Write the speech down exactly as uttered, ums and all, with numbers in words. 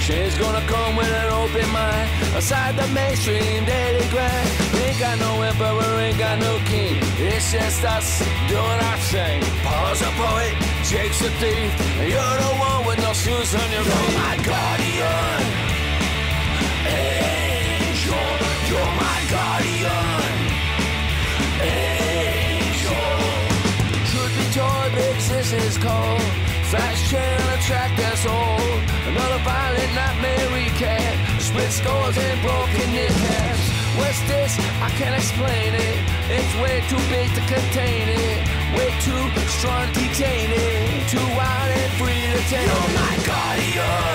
Change gonna come with an open mind. Aside the mainstream daily grind. Ain't got no emperor, ain't got no king. It's just us doing our thing. Paul's a poet, Jake's a thief, and you're the one with no shoes on your feet. You're my guardian, angel. You're my guardian, angel. Truth be told, big sis is cold. Fast channel attract us all. Another violent nightmare recap. Split skulls and broken kneecaps. What's this? I can't explain it. It's way too big to contain it. Way too strong to detain it. Too wild and free to take. You're my guardian.